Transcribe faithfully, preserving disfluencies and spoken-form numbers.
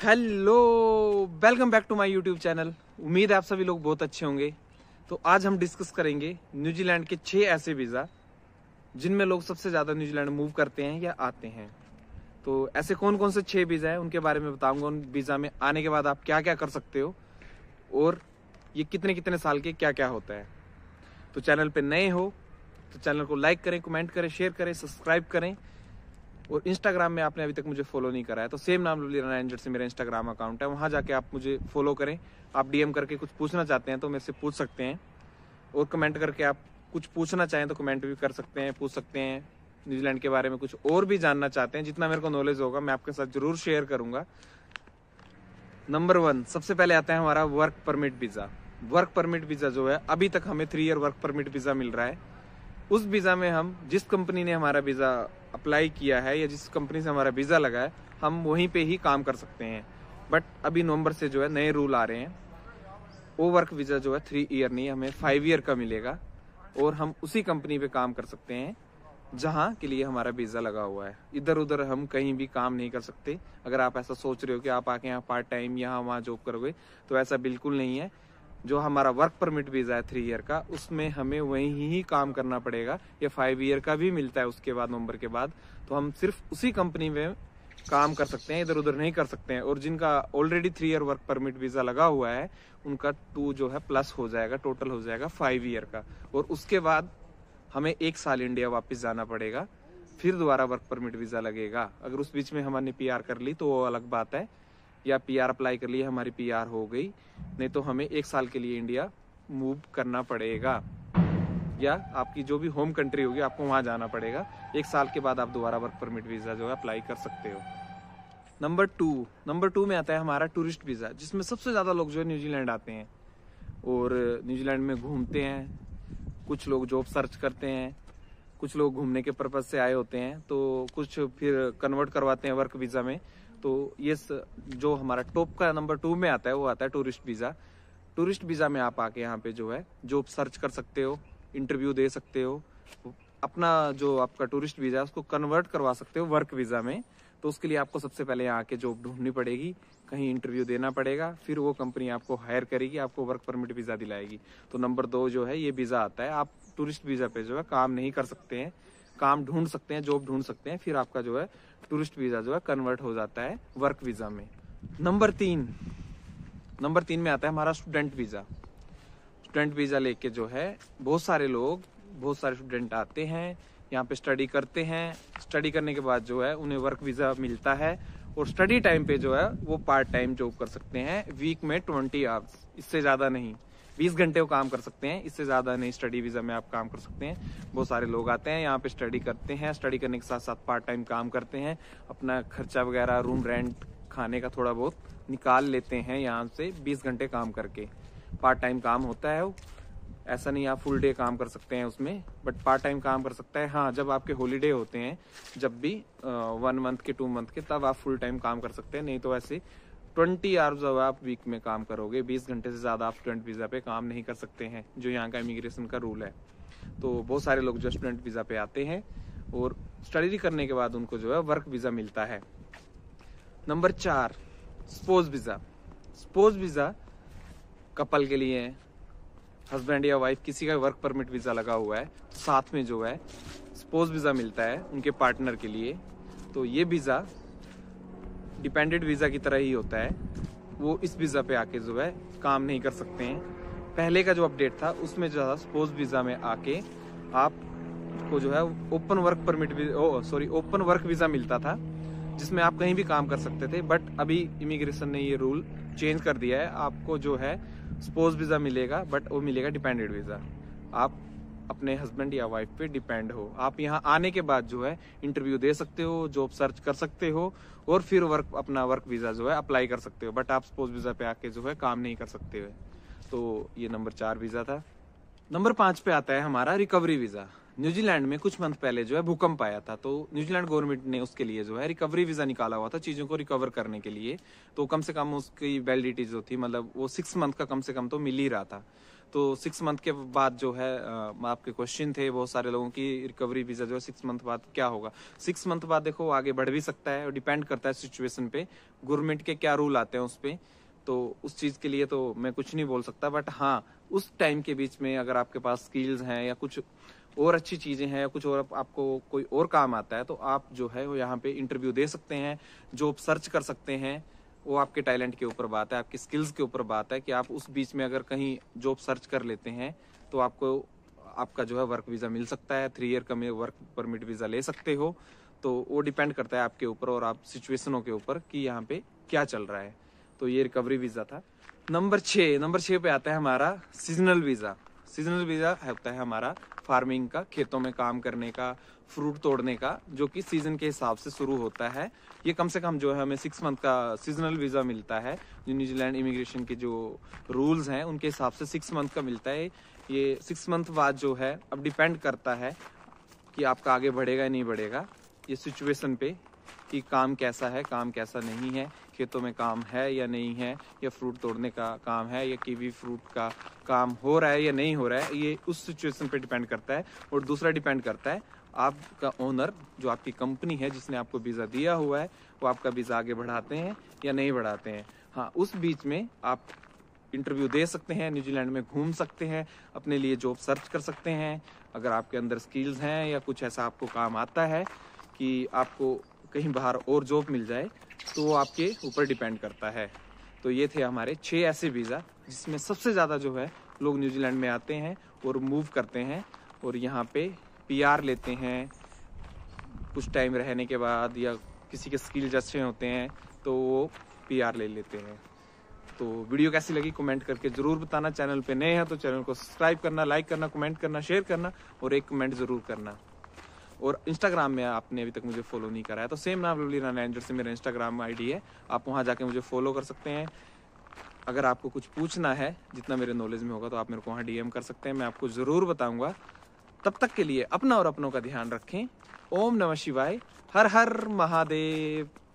Hello, welcome back to my YouTube channel. उम्मीद है आप सभी लोग बहुत अच्छे होंगे। तो आज हम डिस्कस करेंगे न्यूजीलैंड के छह ऐसे वीज़ा जिनमें लोग सबसे ज़्यादा न्यूजीलैंड मूव करते हैं या आते हैं। तो ऐसे कौन कौन से छह वीज़ा हैं उनके बारे में बताऊंगा। उन वीज़ा में आने के बाद आप क्या क्या कर सकते हो और ये कितने कितने साल के क्या क्या होता है। तो चैनल पर नए हो तो चैनल को लाइक करें, कमेंट करें, शेयर करें, सब्सक्राइब करें। और इंस्टाग्राम में आपने अभी तक मुझे फॉलो नहीं करा है तो सेम नाम लवली राणा एंजर से मेरा इंस्टाग्राम अकाउंट है, वहां जाके आप मुझे फॉलो करें। आप डीएम करके कुछ पूछना चाहते हैं तो मेरे से पूछ सकते हैं, और कमेंट करके आप कुछ पूछना चाहें तो कमेंट भी कर सकते हैं, पूछ सकते हैं। न्यूजीलैंड के बारे में कुछ और भी जानना चाहते हैं, जितना मेरे को नॉलेज होगा मैं आपके साथ जरूर शेयर करूंगा। नंबर वन, सबसे पहले आता है हमारा work permit visa. Work permit visa जो है, अभी तक हमें three year work permit visa मिल रहा है। उस वीजा में हम जिस कंपनी ने हमारा वीजा अप्लाई किया है या जिस कंपनी से हमारा वीजा लगा है, हम वहीं पे ही काम कर सकते हैं। बट अभी नवंबर से जो है नए रूल आ रहे हैं। वो वर्क वीजा जो है थ्री ईयर नहीं, हमें फाइव ईयर का मिलेगा और हम उसी कंपनी पे काम कर सकते हैं जहां के लिए हमारा वीजा लगा हुआ है। इधर उधर हम कहीं भी काम नहीं कर सकते। अगर आप ऐसा सोच रहे हो कि आप आके यहाँ पार्ट टाइम यहाँ वहाँ जॉब करोगे, तो ऐसा बिल्कुल नहीं है। जो हमारा वर्क परमिट वीजा है थ्री ईयर का, उसमें हमें वहीं ही काम करना पड़ेगा। ये फाइव ईयर का भी मिलता है उसके बाद, नवंबर के बाद। तो हम सिर्फ उसी कंपनी में काम कर सकते हैं, इधर उधर नहीं कर सकते हैं। और जिनका already three year work permit visa लगा हुआ है, उनका टू जो है प्लस हो जाएगा, टोटल हो जाएगा फाइव ईयर का। और उसके बाद हमें एक साल इंडिया वापस जाना पड़ेगा, फिर दोबारा वर्क परमिट वीजा लगेगा। अगर उस बीच में हमने पी आर कर ली तो वो अलग बात है, या पीआर अप्लाई कर लिए, हमारी पीआर हो गई, नहीं तो हमें एक साल के लिए इंडिया मूव करना पड़ेगा, या आपकी जो भी होम कंट्री होगी आपको वहां जाना पड़ेगा। एक साल के बाद आप दोबारा वर्क परमिट वीजा जो है अप्लाई कर सकते हो। नंबर टू नंबर टू में आता है हमारा टूरिस्ट वीजा, जिसमें सबसे ज्यादा लोग जो है न्यूजीलैंड आते हैं और न्यूजीलैंड में घूमते हैं। कुछ लोग जॉब सर्च करते हैं, कुछ लोग घूमने के पर्पज से आए होते हैं, तो कुछ फिर कन्वर्ट करवाते हैं वर्क वीजा में। तो ये जो हमारा टॉप का नंबर टू में आता है वो आता है टूरिस्ट वीजा। टूरिस्ट वीजा में आप आके यहाँ पे जो है जॉब सर्च कर सकते हो, इंटरव्यू दे सकते हो, अपना जो आपका टूरिस्ट वीजा है उसको कन्वर्ट करवा सकते हो वर्क वीजा में। तो उसके लिए आपको सबसे पहले यहाँ आके जॉब ढूंढनी पड़ेगी, कहीं इंटरव्यू देना पड़ेगा, फिर वो कंपनी आपको हायर करेगी, आपको वर्क परमिट वीजा दिलाएगी। तो नंबर दो जो है ये वीजा आता है। आप टूरिस्ट वीजा पे जो है काम नहीं कर सकते हैं, काम ढूंढ सकते हैं, जॉब ढूंढ सकते हैं, फिर आपका जो है टूरिस्ट वीजा जो है कन्वर्ट हो जाता है वर्क वीजा में। नंबर तीन नंबर तीन में आता है हमारा स्टूडेंट वीजा। स्टूडेंट वीजा लेके जो है बहुत सारे लोग, बहुत सारे स्टूडेंट आते हैं, यहाँ पे स्टडी करते हैं। स्टडी करने के बाद जो है उन्हें वर्क वीजा मिलता है, और स्टडी टाइम पे जो है वो पार्ट टाइम जॉब कर सकते हैं, वीक में ट्वेंटी आवर्स, इससे ज्यादा नहीं। बीस घंटे वो काम कर सकते हैं, इससे ज्यादा नहीं। स्टडी वीजा में आप काम कर सकते हैं। बहुत सारे लोग आते हैं यहाँ पे, स्टडी करते हैं, स्टडी करने के साथ साथ पार्ट टाइम काम करते हैं, अपना खर्चा वगैरह, रूम रेंट, खाने का थोड़ा बहुत निकाल लेते हैं यहाँ से बीस घंटे काम करके। पार्ट टाइम काम होता है वो, ऐसा नहीं आप फुल डे काम कर सकते हैं उसमें, बट पार्ट टाइम काम कर सकता है। हाँ, जब आपके हॉलीडे होते हैं, जब भी वन मंथ के, टू मंथ के, तब आप फुल टाइम काम कर सकते हैं। नहीं तो ऐसे ट्वेंटी आवर्स जो आप वीक में काम करोगे, बीस घंटे से ज्यादा आप स्टूडेंट वीजा पे काम नहीं कर सकते हैं, जो यहाँ का इमिग्रेशन का रूल है। तो बहुत सारे लोग जो स्टूडेंट वीजा पे आते हैं और स्टडी करने के बाद उनको जो है वर्क वीजा मिलता है। नंबर चार, spouse visa. Spouse visa couple के लिए, हस्बैंड या वाइफ किसी का वर्क परमिट वीजा लगा हुआ है, तो साथ में जो है स्पोज वीजा मिलता है उनके पार्टनर के लिए। तो ये वीजा डिपेंडेंट वीजा की तरह ही होता है। वो इस वीजा पे आके जो है काम नहीं कर सकते हैं। पहले का जो अपडेट था उसमें जो है स्पोज वीजा में आके आपको जो है open work permit, oh sorry open work visa मिलता था, जिसमें आप कहीं भी काम कर सकते थे। बट अभी इमिग्रेशन ने ये रूल चेंज कर दिया है, आपको जो है स्पोज वीजा मिलेगा, बट वो मिलेगा डिपेंडेंट वीजा। आप अपने हस्बैंड या वाइफ पे डिपेंड हो। आप यहाँ आने के बाद जो है इंटरव्यू दे सकते हो, जॉब सर्च कर सकते हो, और फिर वर्क अपना वर्क वीजा जो है अप्लाई कर सकते हो। बट आप स्पोज वीजा पे आके जो है काम नहीं कर सकते हो। तो ये नंबर चार वीजा था। नंबर पांच पे आता है हमारा रिकवरी वीजा। न्यूजीलैंड में कुछ मंथ पहले जो है भूकंप आया था, तो न्यूजीलैंड गवर्नमेंट ने उसके लिए जो है रिकवरी वीजा निकाला हुआ था, चीजों को रिकवर करने के लिए। तो कम से कम उसकी वैलिडिटी जो थी, मतलब वो सिक्स मंथ का कम से कम तो मिल ही रहा था। तो सिक्स मंथ के बाद जो है आ, आपके क्वेश्चन थे बहुत सारे लोगों की, रिकवरी वीजा जो है सिक्स मंथ बाद क्या होगा। सिक्स मंथ बाद देखो आगे बढ़ भी सकता है और डिपेंड करता है सिचुएशन पे, गवर्नमेंट के क्या रूल आते हैं उस पे, तो उस चीज के लिए तो मैं कुछ नहीं बोल सकता। बट हाँ, उस टाइम के बीच में अगर आपके पास स्किल्स हैं या कुछ और अच्छी चीजें हैं या कुछ और आपको कोई और काम आता है, तो आप जो है वो यहाँ पे इंटरव्यू दे सकते हैं, जॉब सर्च कर सकते हैं। वो आपके टैलेंट के ऊपर बात है, आपके स्किल्स के ऊपर बात है कि आप उस बीच में अगर कहीं जॉब सर्च कर लेते हैं तो आपको आपका जो है वर्क वीजा मिल सकता है, थ्री ईयर का में वर्क परमिट वीजा ले सकते हो। तो वो डिपेंड करता है आपके ऊपर और आप सिचुएशनों के ऊपर कि यहाँ पे क्या चल रहा है। तो ये रिकवरी वीजा था। नंबर छः नंबर छः पे आता है हमारा सीजनल वीजा। सीजनल वीजा होता है हमारा फार्मिंग का, खेतों में काम करने का, फ्रूट तोड़ने का, जो कि सीजन के हिसाब से शुरू होता है। ये कम से कम जो है हमें सिक्स मंथ का सीजनल वीजा मिलता है, जो न्यूजीलैंड इमिग्रेशन के जो रूल्स हैं उनके हिसाब से सिक्स मंथ का मिलता है। ये सिक्स मंथ बाद जो है अब डिपेंड करता है कि आपका आगे बढ़ेगा या नहीं बढ़ेगा, ये सिचुएशन पे कि काम कैसा है, काम कैसा नहीं है, खेतों में काम है या नहीं है, या फ्रूट तोड़ने का काम है या कीवी फ्रूट का काम हो रहा है या नहीं हो रहा है, ये उस सिचुएशन पे डिपेंड करता है। और दूसरा डिपेंड करता है आपका ओनर, जो आपकी कंपनी है जिसने आपको वीज़ा दिया हुआ है, वो आपका वीज़ा आगे बढ़ाते हैं या नहीं बढ़ाते हैं। हाँ, उस बीच में आप इंटरव्यू दे सकते हैं, न्यूजीलैंड में घूम सकते हैं, अपने लिए जॉब सर्च कर सकते हैं। अगर आपके अंदर स्किल्स हैं या कुछ ऐसा आपको काम आता है कि आपको कहीं बाहर और जॉब मिल जाए, तो वो आपके ऊपर डिपेंड करता है। तो ये थे हमारे छह ऐसे वीज़ा जिसमें सबसे ज़्यादा जो है लोग न्यूजीलैंड में आते हैं और मूव करते हैं और यहाँ पे पीआर लेते हैं कुछ टाइम रहने के बाद, या किसी के स्किल्स अच्छे होते हैं तो वो पीआर ले लेते हैं। तो वीडियो कैसी लगी कमेंट करके ज़रूर बताना। चैनल पे नए हैं तो चैनल को सब्सक्राइब करना, लाइक करना, कमेंट करना, शेयर करना और एक कमेंट ज़रूर करना। और इंस्टाग्राम में आपने अभी तक मुझे फॉलो नहीं करा है तो सेम नाम लवली राना एंजर से मेरा इंस्टाग्राम आईडी है, आप वहाँ जाके मुझे फॉलो कर सकते हैं। अगर आपको कुछ पूछना है जितना मेरे नॉलेज में होगा तो आप मेरे को वहाँ डीएम कर सकते हैं, मैं आपको ज़रूर बताऊँगा। तब तक के लिए अपना और अपनों का ध्यान रखें। ओम नमः शिवाय, हर हर महादेव।